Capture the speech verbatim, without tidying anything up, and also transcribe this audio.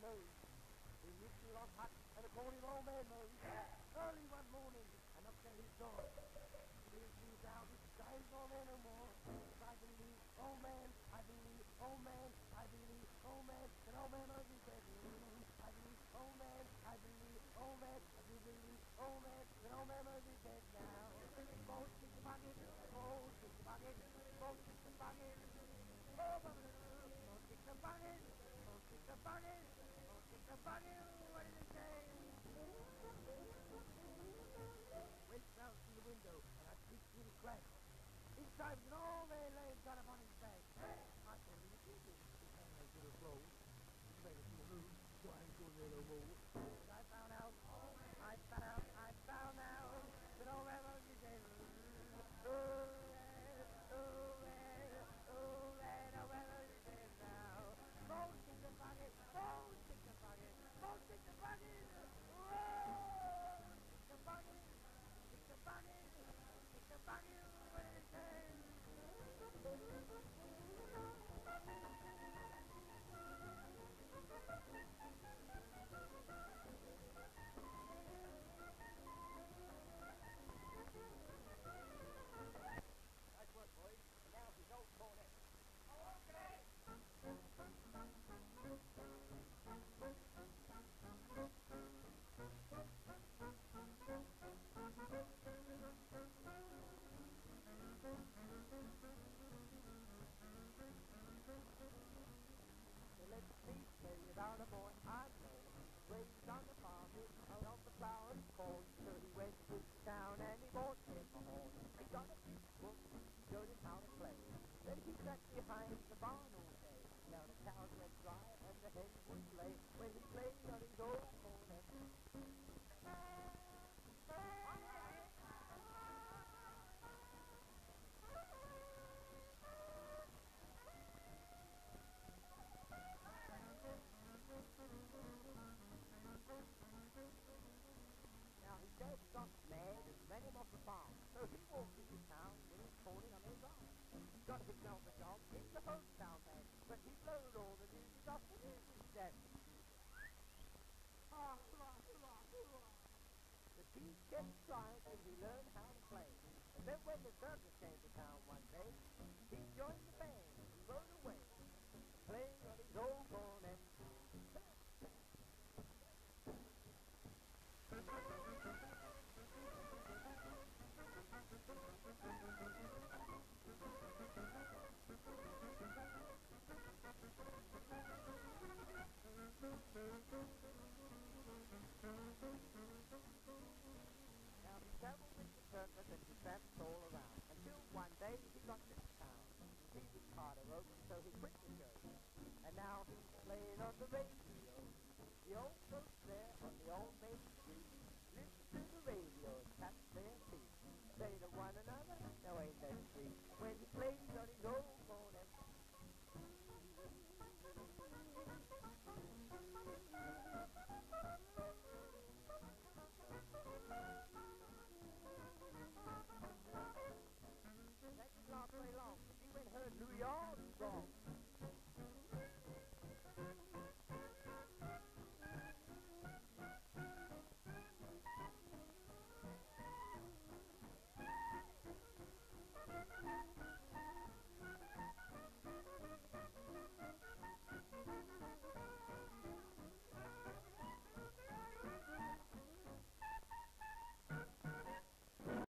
nose. He nipped me on hot, and I called him old man nose. Early one morning, I knocked at his door. He was out, his eyes on there no more. I believe, oh man, I believe, oh man, I believe, oh man, that old man must be dead. I believe, oh man, I believe, oh man, I do believe, oh man, that old man must be dead now. Go stick the bucket, go stick the bucket, go stick the bucket. Oh, go stick the bucket, go stick the bucket, go stick the bucket. What did it say? Went round through the window and I peeked through the crack. Inside was an old man laying flat upon his back. I told him to keep it. His hand was to the floor. He made a few moves, so I ain't going there no more. But I found out, I found out, I found out that old man was dead. Oh, man, oh, man, oh, man, old man was dead now. Go stick the bucket, go stick the bucket, go stick the bucket. Whoa! Stick the bucket, stick the bucket, stick the bucket. What did it say? Nice work, boys. And now his old cornet. Okay. So let's see, tell you about a boy I know. Raised on the farm, out of the flour and corn. So he went to town and he bought him a horn. He got a big book, showed him how to play. Then he sat behind the barn all day. Now the cows went dry and the hens would lay when he played on his old cornet. Now his dad got mad and ran him off the farm. So he walked into town with his cornet on his arm. Got himself a job in the hometown band, but he blowed all the music off the music stand. Ah, hurrah, hurrah, hurrah. The kid kept trying till he learned how to play. And then when the circus came to town one day, he joined the band and rode away, playing on his old cornet. Now he traveled with the circus and he tramped all around, until one day he got to town. He was tired of open, so he quit the show. And now he's playing on the radio. The old folks there on the